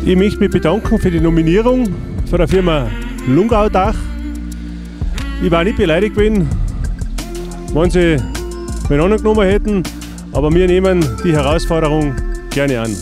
Ich möchte mich bedanken für die Nominierung von der Firma Lungaudach. Ich war nicht beleidigt gewesen, wenn sie mich angenommen hätten, aber wir nehmen die Herausforderung gerne an.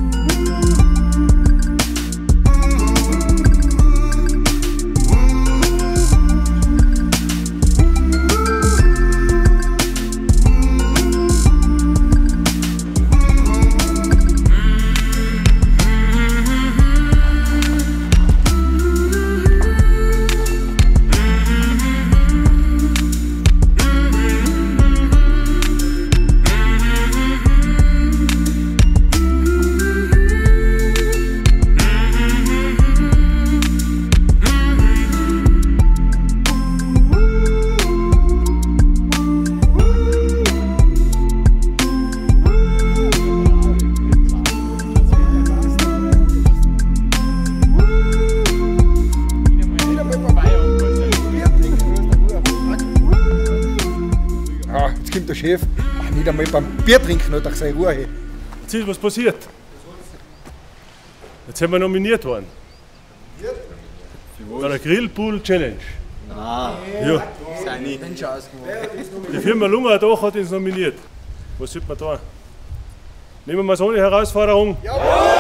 Der Chef nicht einmal beim Bier trinken hat seine Ruhe. Jetzt ist was passiert. Jetzt sind wir nominiert worden. Bei der Grillpool Challenge. Ah, ja. Die Firma Lungaudach hat uns nominiert. Was sollte man da? Nehmen wir so eine Herausforderung? Jawohl!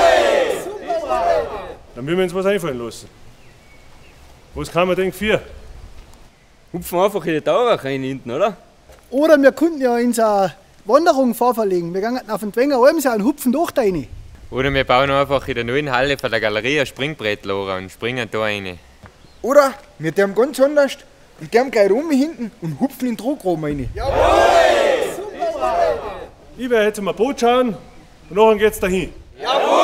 Dann müssen wir uns was einfallen lassen. Was kann man denn für? Hupfen einfach in die Dauer rein hinten, oder? Oder wir könnten ja unsere Wanderung vorverlegen. Wir gehen auf den Dwenger Almsee und hupfen durch da rein. Oder wir bauen einfach in der neuen Halle von der Galerie ein Springbrett und springen da rein. Oder wir dürfen ganz anders und gehen gleich rum hinten und hupfen in den Druckgraben rein. Jawohl! Super! Ich werde jetzt mal ein Boot schauen und nachher geht's dahin. Jawohl!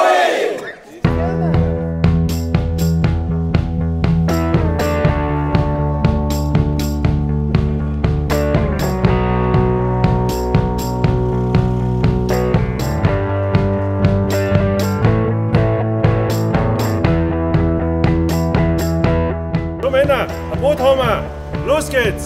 Männer, ein Boot haben wir. Los geht's!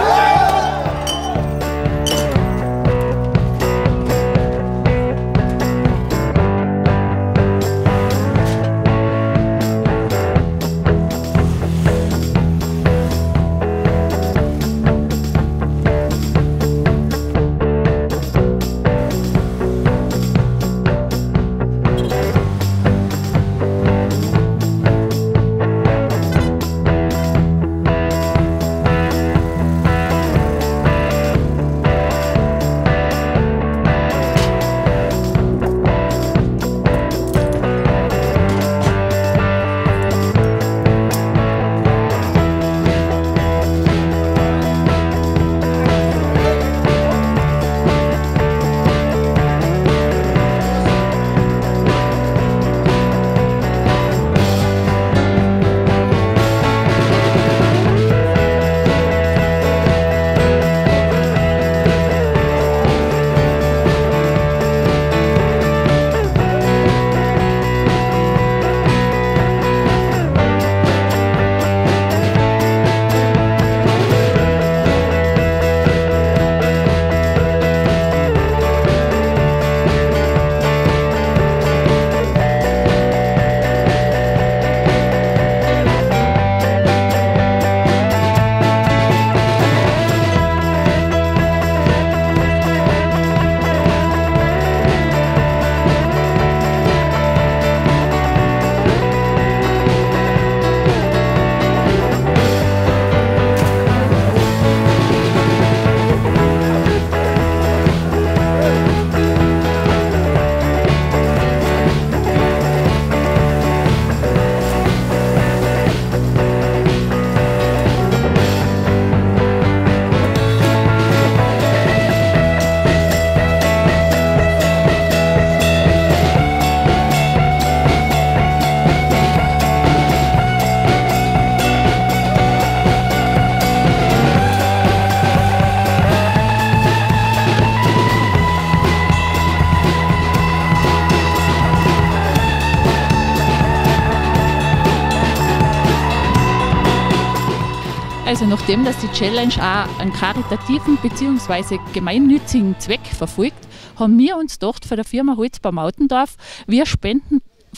Also nachdem dass die Challenge auch einen karitativen bzw. gemeinnützigen Zweck verfolgt, haben wir uns gedacht von der Firma Holzbau Mautendorf, wir spenden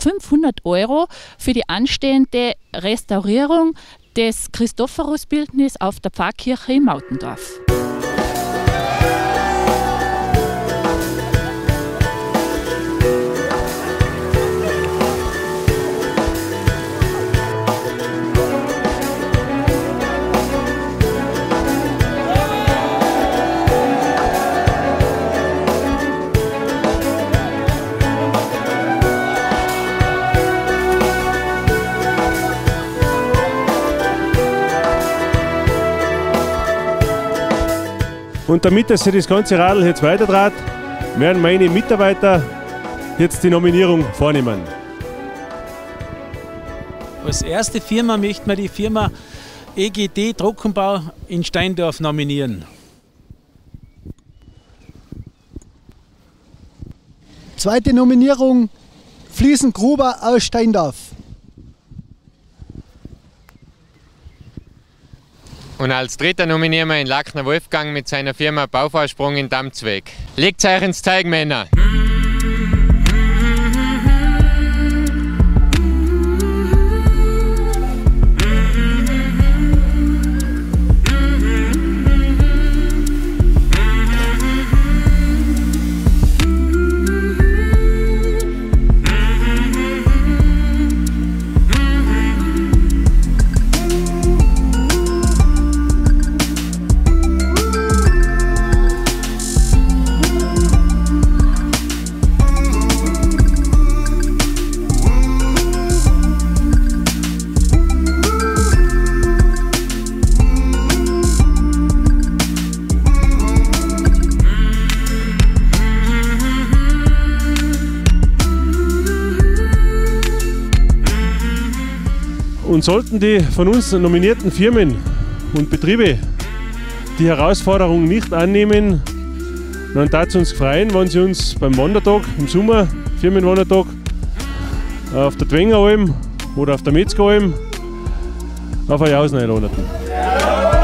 500 € für die anstehende Restaurierung des Christophorusbildnisses auf der Pfarrkirche in Mautendorf. Und damit sich das ganze Radl jetzt weitertrat, werden meine Mitarbeiter jetzt die Nominierung vornehmen. Als erste Firma möchten wir die Firma EGD Trockenbau in Steindorf nominieren. Zweite Nominierung, Fliesengruber aus Steindorf. Und als dritter nominieren wir den Lackner Wolfgang mit seiner Firma Bauvorsprung in Dammzweg. Legt's euch ins Zeug, Männer! Und sollten die von uns nominierten Firmen und Betriebe die Herausforderung nicht annehmen, dann darf es uns freuen, wenn sie uns beim Wandertag im Sommer, Firmenwandertag, auf der Dwengeralm oder auf der Metzgeralm auf eine Jausen einladen.